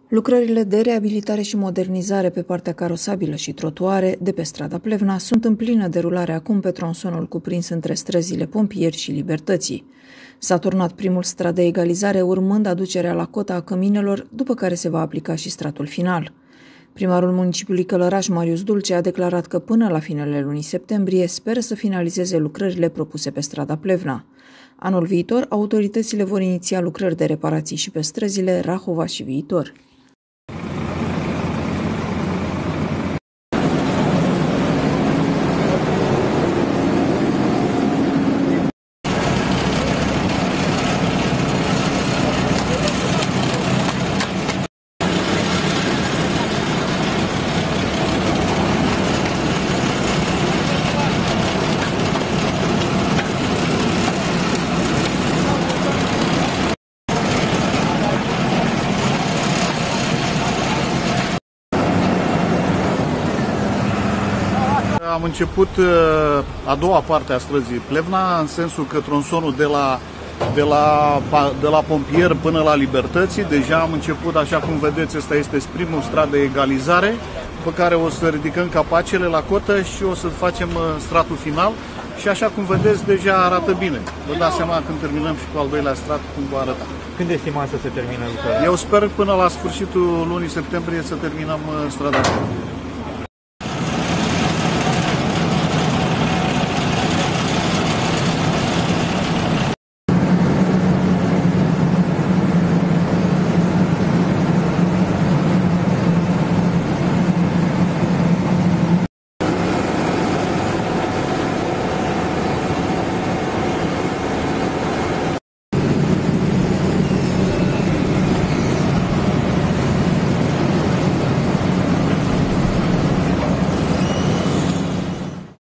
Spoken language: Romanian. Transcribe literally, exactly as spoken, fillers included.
Lucrările de reabilitare și modernizare pe partea carosabilă și trotuare de pe strada Plevna sunt în plină derulare acum pe tronsonul cuprins între străzile Pompieri și Libertății. S-a turnat primul strat de egalizare, urmând aducerea la cota a căminelor, după care se va aplica și stratul final. Primarul municipiului Călăraș, Marius Dulce, a declarat că până la finele lunii septembrie speră să finalizeze lucrările propuse pe strada Plevna. Anul viitor, autoritățile vor iniția lucrări de reparații și pe străzile Rahova și Viitor. Am început a doua parte a străzii Plevna, în sensul că tronsonul de la, de la, de la Pompier până la Libertății, deja am început, așa cum vedeți, ăsta este primul strat de egalizare, pe care o să ridicăm capacele la cotă și o să facem stratul final. Și așa cum vedeți, deja arată bine. Vă dați seama când terminăm și cu al doilea strat cum va arăta. Când estimați să se termină lucrarea? Eu sper până la sfârșitul lunii septembrie să terminăm strada.